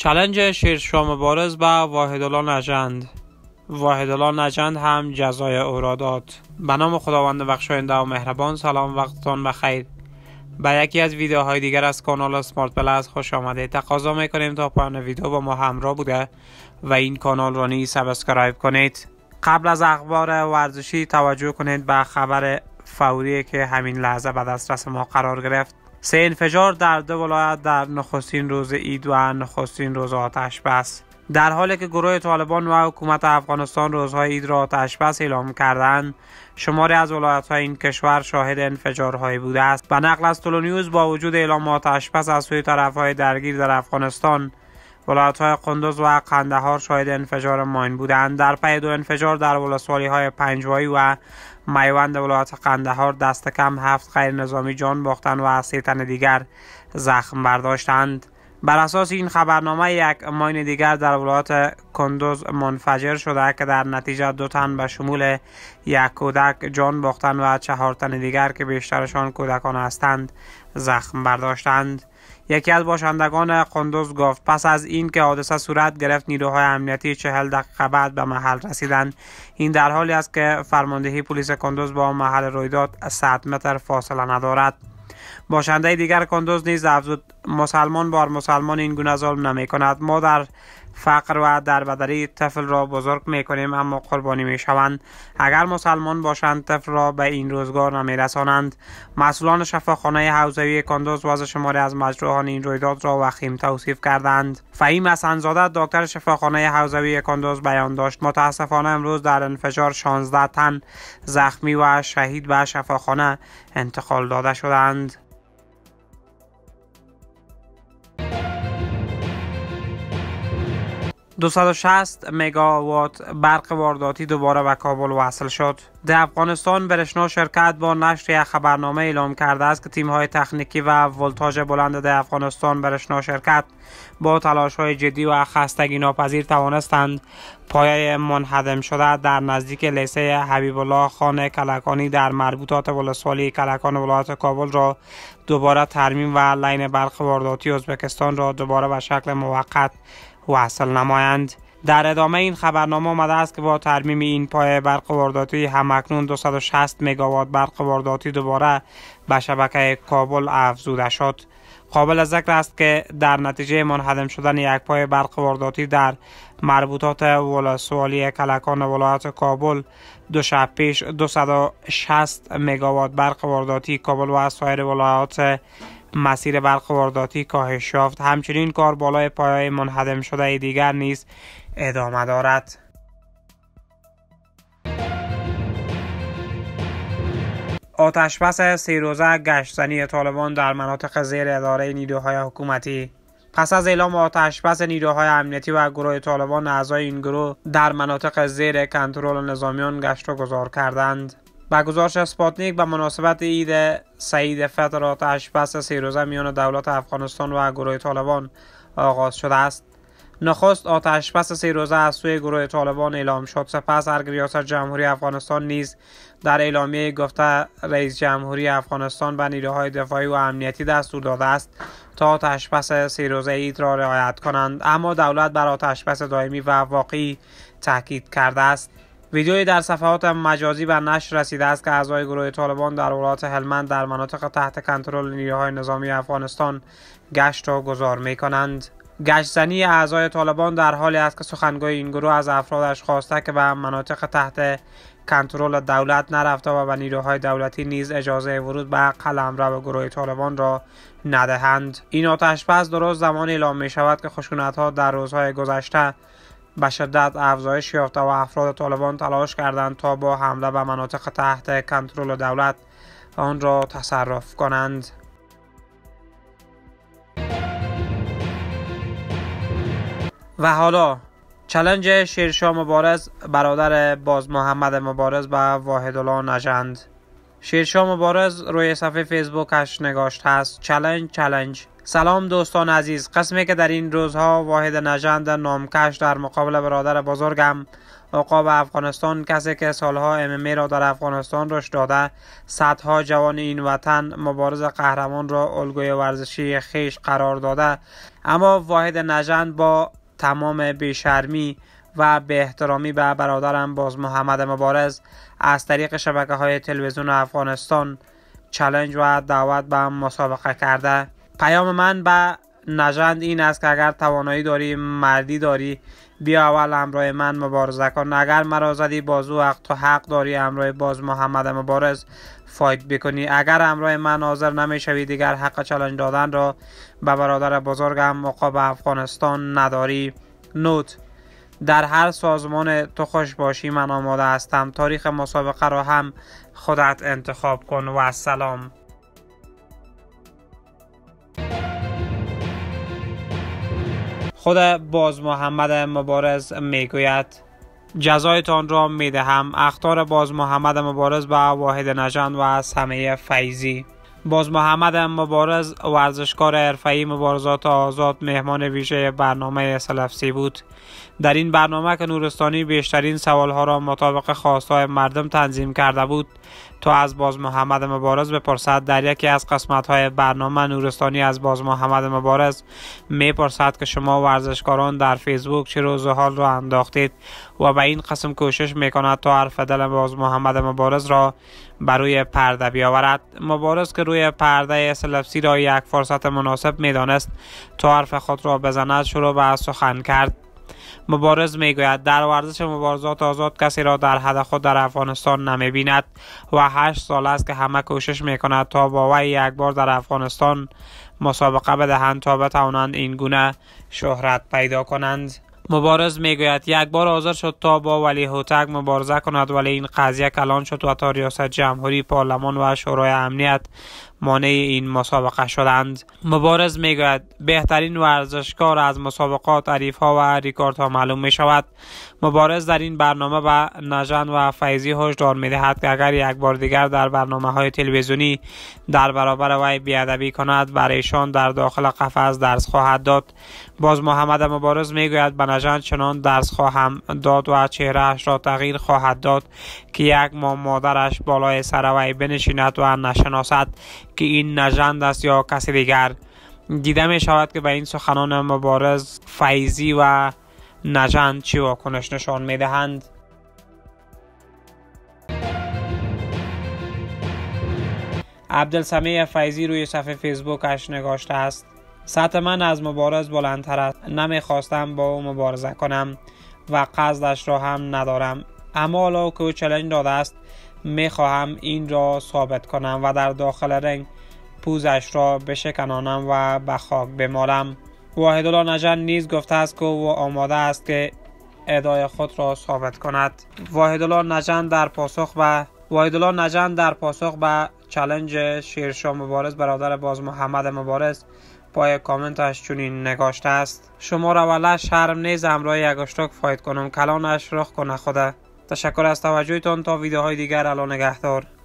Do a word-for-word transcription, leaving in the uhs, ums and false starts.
چالش شیرشاه مبارز به واحدالله نژند. واحدالله نژند هم جزای او را داد. به نام خداوند بخشاینده و مهربان. سلام، وقتتان بخیر. به یکی از ویدیوهای دیگر از کانال اسمارت پلاس خوش آمدید. تقاضا میکنیم تا پایان ویدیو با ما همراه بوده و این کانال را نیز سابسکرایب کنید. قبل از اخبار ورزشی توجه کنید به خبر فوری که همین لحظه به دسترس ما قرار گرفت. سه انفجار در دو ولایت در نخستین روز عید و نخستین روز آتش بس. در حالی که گروه طالبان و حکومت افغانستان روزهای عید را آتش بس اعلام کردند، شماری از ولایت‌های این کشور شاهد انفجارهایی بوده است. به نقل از طلو نیوز، با وجود اعلام آتش بس از سوی طرف‌های درگیر در افغانستان، ولایت‌های قندوز و قندهار شاهد انفجار ماین بودند. در پی دو انفجار در ولسوالی‌های پنجوایی و میوند ولایت قندهار دست کم هفت غیر نظامی جان باختند و سه تن دیگر زخم برداشتند. بر اساس این خبرنامه، یک ماین دیگر در ولایت کندوز منفجر شده که در نتیجه دو تن به شمول یک کودک جان باختند و چهار تن دیگر که بیشترشان کودکان هستند زخم برداشتند. یکی از باشندگان قندوز گفت پس از این که حادثه صورت گرفت، نیروهای امنیتی چهل دقیقه بعد به محل رسیدند. این در حالی است که فرماندهی پلیس کندوز با محل رویداد صد متر فاصله ندارد. باشنده دیگر کندوز نیز افزود مسلمان بار مسلمان این گونه ظلم نمی کند. ما در فقر و در بدری طفل را بزرگ می کنیم اما قربانی می شوند. اگر مسلمان باشند طفل را به این روزگار نمی رسانند. مسئولان شفاخانه حوزوی کندوز وضع شماری از مجروحان این رویداد را وخیم توصیف کردند. فهیم حسن‌زاده دکتر شفاخانه حوزوی کندوز بیان داشت متاسفانه امروز در انفجار شانزده تن زخمی و شهید به شفاخانه انتقال داده شدند. دویست و شصت مگاوات برق وارداتی دوباره به کابل وصل شد. در افغانستان برشنا شرکت با نشر یک خبرنامه اعلام کرده است که تیم‌های تکنیکی و ولتاژ بلند در افغانستان برشنا شرکت با تلاش‌های جدی و خستگی ناپذیر توانستند پایه منهدم شده در نزدیک لیسه حبیب الله خان کلکانی در مربوطات ولسوالی کلکان ولایت کابل را دوباره ترمیم و لین برق وارداتی ازبکستان را دوباره به شکل موقت وصل نمایند. در ادامه این خبرنامه آمده است که با ترمیم این پایه برق وارداتی همکنون دویست و شصت مگاوات برق وارداتی دوباره به شبکه کابل افزوده شد. قابل ذکر است که در نتیجه منهدم شدن یک پایه برق وارداتی در مربوطات ولسوالی کلکان ولایت کابل دو شب پیش دویست و شصت مگاوات برق وارداتی کابل و سایر ولایات مسیر برق وارداتی کاهش یافت. همچنین کار بالای پایه‌های منهدم شده دیگر نیز ادامه دارد. آتش بس سه روزه گشتزنی طالبان در مناطق زیر اداره نیروهای حکومتی. پس از اعلام آتش بس نیروهای امنیتی و گروه طالبان، اعضای این گروه در مناطق زیر کنترل نظامیان گشت و گذار کردند. با گزارش اسپاتنیک، به مناسبت عید سعید فطر آتش بس سه روزه میان دولت افغانستان و گروه طالبان آغاز شده است. نخست آتش بس سه روزه از سوی گروه طالبان اعلام شد. سپس ارگ ریاست جمهوری افغانستان نیز در اعلامیه گفته رئیس جمهوری افغانستان به نیروهای دفاعی و امنیتی دستور داده است تا آتش بس سه روزه عید را رعایت کنند، اما دولت بر آتش بس دائمی و واقعی تاکید کرده است. ویدیویی در صفحات مجازی به نشر رسیده است که اعضای گروه طالبان در ولایت هلمند در مناطق تحت کنترل نیروهای نظامی افغانستان گشت و گذار می کنند. گشتزنی اعضای طالبان در حالی است که سخنگوی این گروه از افرادش خواسته که به مناطق تحت کنترل دولت نرفته و به نیروهای دولتی نیز اجازه ورود به قلمرو گروه طالبان را ندهند. این آتش بس درست زمان اعلام می شود که خشونت‌ها در روزهای گذشته به شدت افزایش یافته و افراد طالبان تلاش کردند تا با حمله به مناطق تحت کنترل دولت آن را تصرف کنند. و حالا چالش شیرشاه مبارز برادر باز محمد مبارز به واحدالله نژند. شیرشاه مبارز روی صفحه فیسبوکش نگاشته است: چالش چالش. سلام دوستان عزیز، قسمی که در این روزها واحد نژند نامکش در مقابل برادر بزرگم عقاب افغانستان، کسی که سالها ام ام ای را در افغانستان رشد داده، صدها جوان این وطن مبارز قهرمان را الگوی ورزشی خیش قرار داده، اما واحد نژند با تمام بیشرمی و به احترامی به برادرم باز محمد مبارز از طریق شبکه های تلویزیون افغانستان چالش و دعوت به مسابقه کرده. پیام من به نژند این است که اگر توانایی داری، مردی داری، بیا اول همراه من مبارزه کن. اگر مرا زدی بازو حق، تو حق داری همراه باز محمد مبارز فایت بکنی. اگر همراه من حاضر نمیشوی، دیگر حق چالش دادن را به برادر بزرگم عقاب افغانستان نداری. نوت: در هر سازمان تو خوش باشی، من آماده هستم. تاریخ مسابقه را هم خودت انتخاب کن و السلام. خود باز محمد مبارز میگوید: جزایتان را میدهم. اخطار باز محمد مبارز به واحد نژند و سمیه فیضی. باز محمد مبارز ورزشکار حرفه‌ای مبارزات آزاد مهمان ویژه برنامه اس ال اف سی بود. در این برنامه که نورستانی بیشترین سوالها را مطابق خواستهای مردم تنظیم کرده بود تا از باز محمد مبارز بپرسد. در یکی از قسمت‌های برنامه نورستانی از باز محمد مبارز میپرسد که شما ورزشکاران در فیسبوک چه روز حال را انداختید و به این قسم کوشش میکند تا حرف دل باز محمد مبارز را بر روی پرده بیاورد. مبارز که روی پرده اس ال اف سی را یک فرصت مناسب میدانست تا حرف خود را بزند، شروع به سخن کرد. مبارز میگوید: در ورزش مبارزات آزاد کسی را در حد خود در افغانستان نمی بیند و هشت سال است که همه کوشش میکند تا با وی یک بار در افغانستان مسابقه بدهند تا بتوانند این گونه شهرت پیدا کنند. مبارز میگوید: یک بار حاضر شد تا با ولی هوتک مبارزه کند، ولی این قضیه کلان شد و تا ریاست جمهوری، پارلمان و شورای امنیت مانع این مسابقه شدند. مبارز میگوید: بهترین ورزشکار از مسابقات، حریف‌ها و ریکوردها معلوم می شود. مبارز در این برنامه به نژند و فیضی هشدار می دهد که اگر یک بار دیگر در برنامه های تلویزیونی در برابر وی بیادبی کند، برایشان در داخل قفس درس خواهد داد. باز محمد مبارز میگوید: به نژند چنان درس خواهم داد و چهرهش را تغییر خواهد داد که یک ماه مادرش بالای سر وی بنشیند و نشناسد که این نژند است یا کسی دیگر. دیده می شود که به این سخنان مبارز فیضی و نژند چی واکنش نشان می دهند. عبدالسمیع فیضی روی صفحه فیسبوکش نگاشته است: سطح من از مبارز بلندتر است. نمیخواستم با او مبارزه کنم و قصدش را هم ندارم، اما حالا که او چالش داده است میخواهم این را ثابت کنم و در داخل رنگ پوزش را بشکنانم و به خاک بمالم. واحدالله نژند نیز گفته است که او آماده است که ادعای خود را ثابت کند. واحدالله نژند در پاسخ به واحدالله نژند در پاسخ به چالش شیرشاه مبارز برادر باز محمد مبارز پای کامنتش چنین نگاشته است: شما را وله شرم نیز همراه یک اشتک فایت کنم، کلانش رخ کنه خدا. تشکر از توجهتان. تا ویدیوهای دیگر، الان نگهدار.